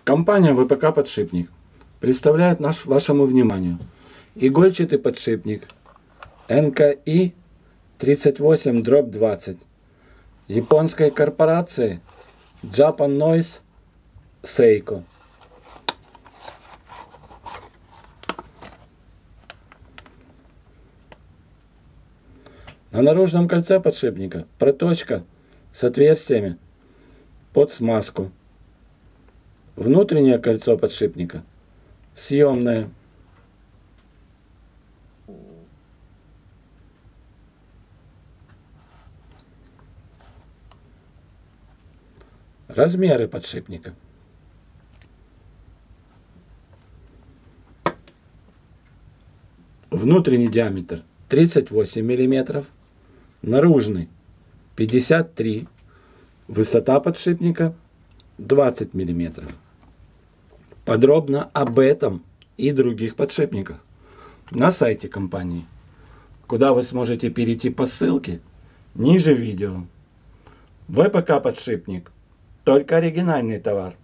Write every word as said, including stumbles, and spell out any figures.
Компания вэ пэ ка «Подшипник» представляет наш, вашему вниманию игольчатый подшипник эн ка и тридцать восемь двадцать японской корпорации Japan Noise Seiko. На наружном кольце подшипника проточка с отверстиями под смазку. Внутреннее кольцо подшипника съемное. Размеры подшипника. Внутренний диаметр тридцать восемь миллиметров, наружный пятьдесят три, высота подшипника двадцать миллиметров. Подробно об этом и других подшипниках на сайте компании, куда вы сможете перейти по ссылке ниже видео. вэ пэ ка «Подшипник» — только оригинальный товар.